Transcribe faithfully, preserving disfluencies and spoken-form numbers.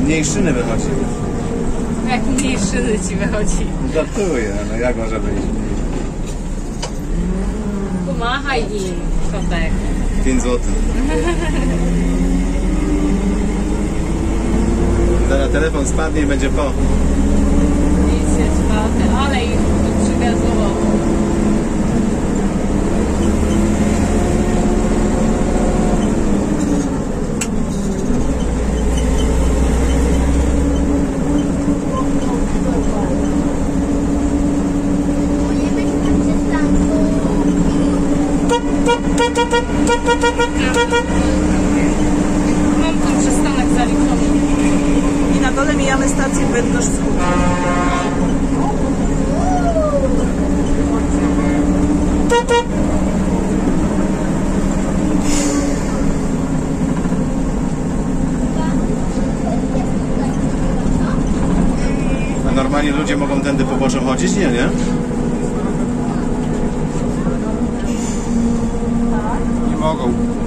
Mniej szyny wychodzi. Jak mniej szyny ci wychodzi? Żartuję, no jak może być? Pomachaj im, kotek. pięć złotych. Zaraz telefon spadnie i będzie po. Nic jest czwarte, ale ich tu przywiozło. Mam ten przystanek zaliczony. I na dole mijamy stację Bydgoszcz Wschód. A normalnie ludzie mogą tędy poboczem chodzić? Nie, nie? Nie mogą.